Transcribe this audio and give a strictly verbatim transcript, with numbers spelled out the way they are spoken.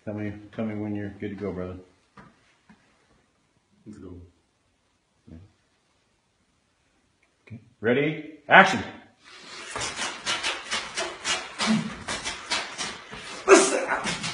Tell me, tell me when you're good to go, brother. Let's go. Okay. Ready? Action. Listen.